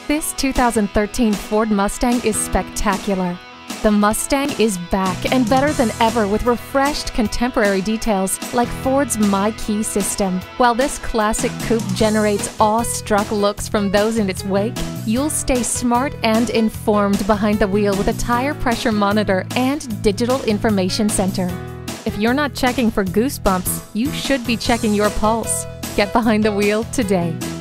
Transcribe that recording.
This 2013 Ford Mustang is spectacular. The Mustang is back and better than ever with refreshed contemporary details like Ford's My Key system. While this classic coupe generates awe-struck looks from those in its wake, you'll stay smart and informed behind the wheel with a tire pressure monitor and digital information center. If you're not checking for goosebumps, you should be checking your pulse. Get behind the wheel today.